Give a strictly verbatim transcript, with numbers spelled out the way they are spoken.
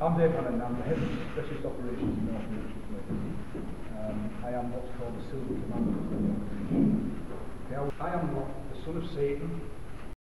I'm Dave Hannon, I'm the head of specialist operations in North Yorkshire. Um, I am what's called the silver commander of the operation. Okay, I am not the son of Satan.